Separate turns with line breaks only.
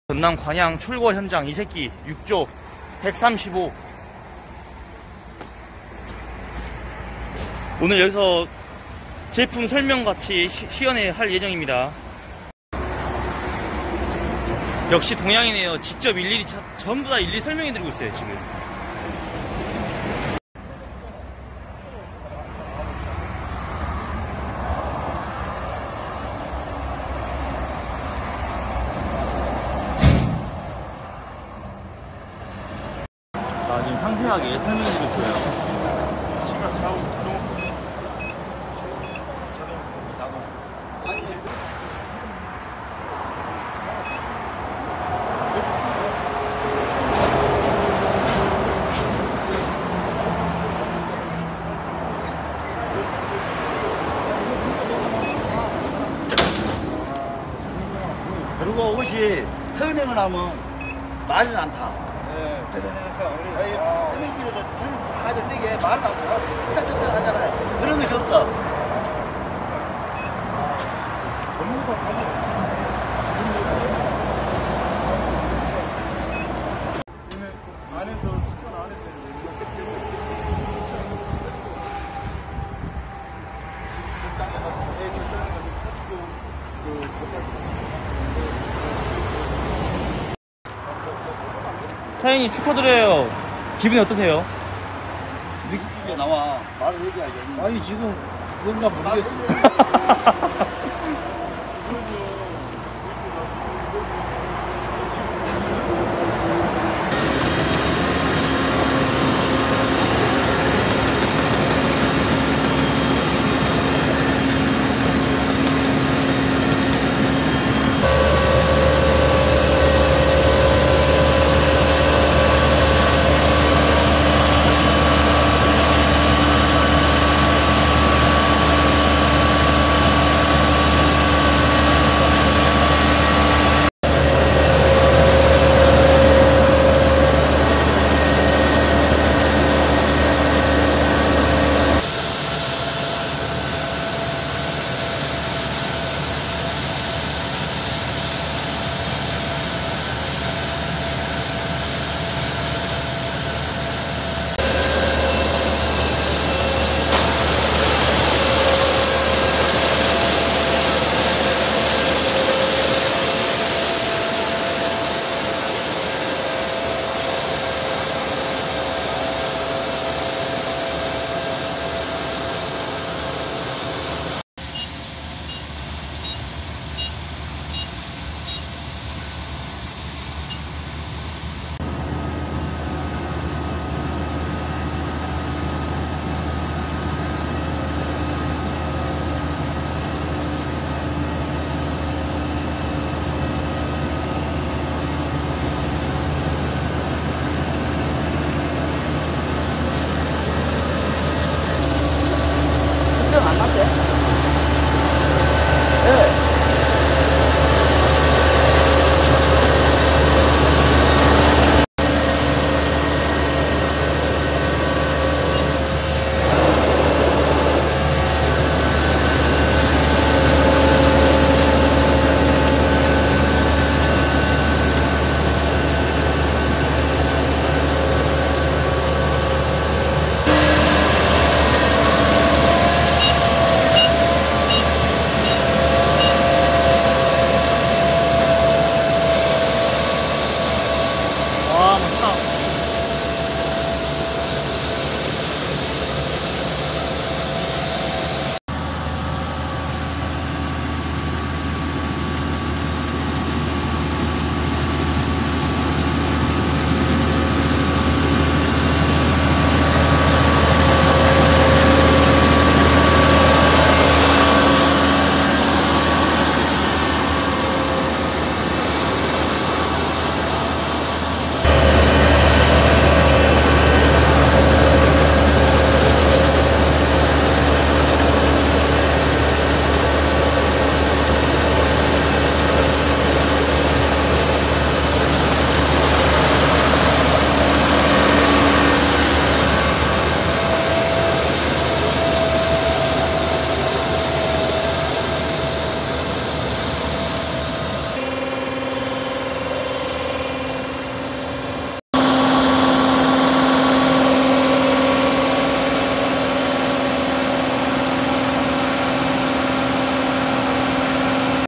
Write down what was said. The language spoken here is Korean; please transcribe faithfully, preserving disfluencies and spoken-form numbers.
전남 관양 출고 현장 이 새끼 육 조 백삼십오. 오늘 여기서 제품 설명 같이 시, 시연회 할 예정입니다. 역시 동양이네요. 직접 일일이 차, 전부 다 일일이 설명해 드리고 있어요 지금. 아, 지금 상세하게 설명해 드리고 있어요.
시간 자동 자동 자동
그리고 옷이 터닝을 하면 말이 안 타.
네
터닝길에서 터닝 아주 세게 말을 안 타. 짝짝짝 하잖아요. 그런 것이 없어.
전부가 가지 안에서 측정 안에서 이거 뺏겨서 적당히 가지고 애 적당히 가지고 가지고 그
사장님 축하드려요. 기분이 어떠세요?
유튜브에 나와 말을 해줘야지.
아니 지금 뭔가 모르겠어.